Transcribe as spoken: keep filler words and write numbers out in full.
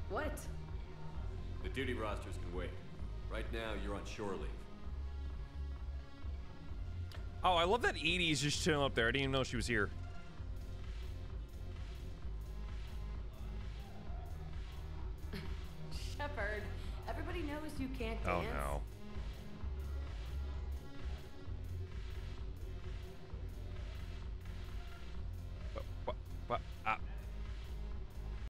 What? The duty rosters can wait. Right now, you're on shore leave. Oh, I love that Edie's just chilling up there. I didn't even know she was here. Shepard, everybody knows you can't Oh, dance. no.